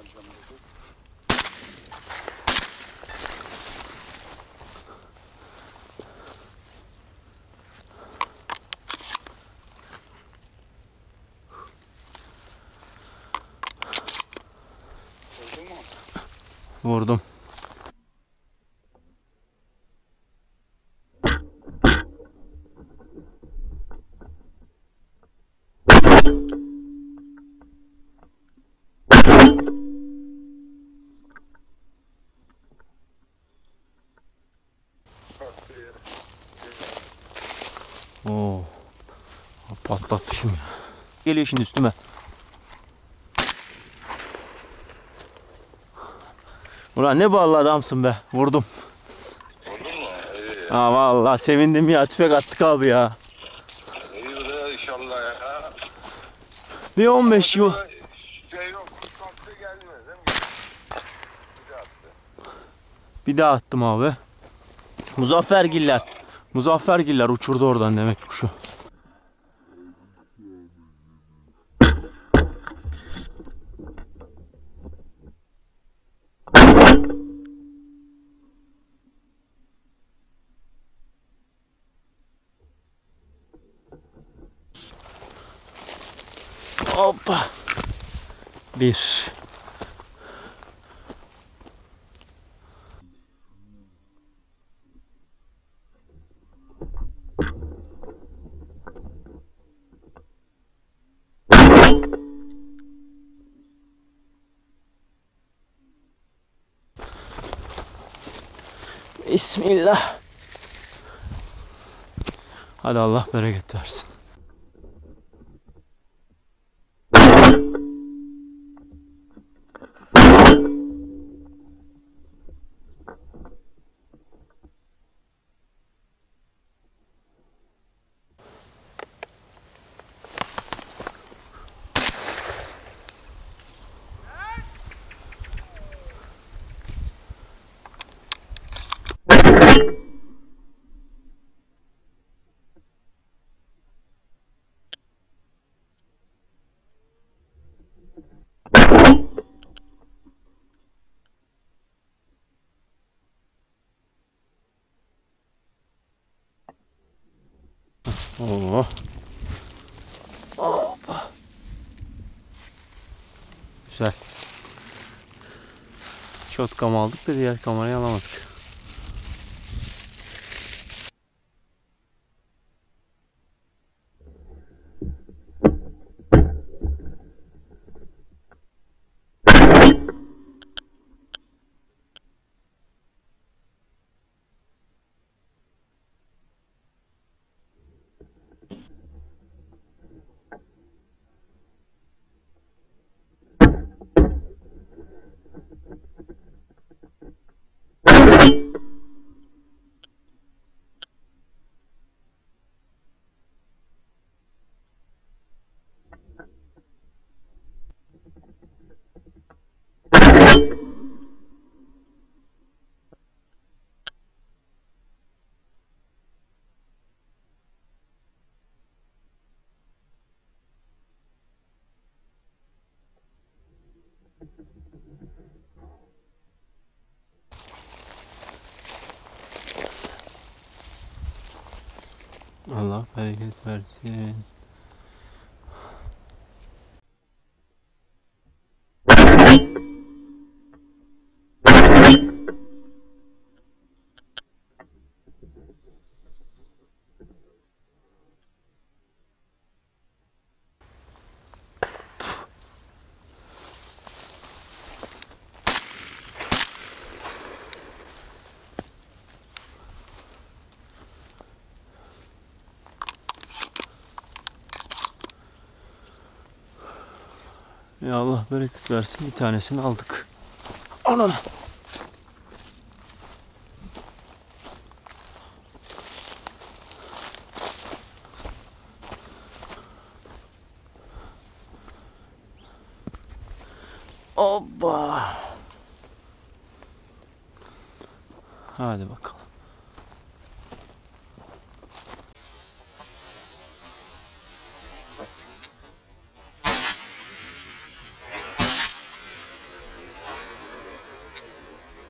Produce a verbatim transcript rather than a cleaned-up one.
Vurdum. Oo. Patlatmışım ya. Geliyor şimdi üstüme. Ulan ne ballı adamsın be. Vurdum. Vurdun mu? İyi. Ha vallahi sevindim ya. Tüfek attık abi ya. İyi de inşallah ya. Bir on beş yıl. Şey yok, kuş gelmez değil mi? Bir de attı. Bir daha attım abi. Muzaffergiller. Muzaffergiller uçurdu oradan demek ki kuşu. Hoppa. Bir. Bismillah. Hadi Allah bereket versin. Oo. Hoppa. Güzel. Şotkam aldık da diğer kamerayı alamadık. Allah bereket versin. Ya Allah bereket versin, bir tanesini aldık. Anam. Hoppa. Hadi bakalım.